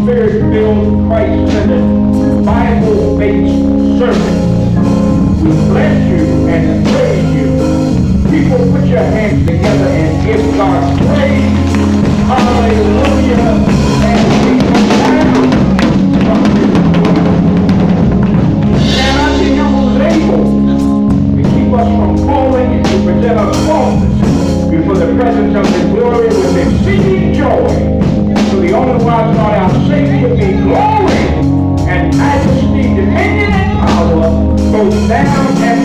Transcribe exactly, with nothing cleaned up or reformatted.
Spirit-filled, Christ-centered, Bible-based service. We bless you and praise you. People, put your hands together and give God praise. Hallelujah. And we come down from this throne. And I think I was able to keep us from falling and to present us faultless before the presence of His glory with exceeding joy. To the only wise God, our Savior, be glory and majesty, dominion and power, both now and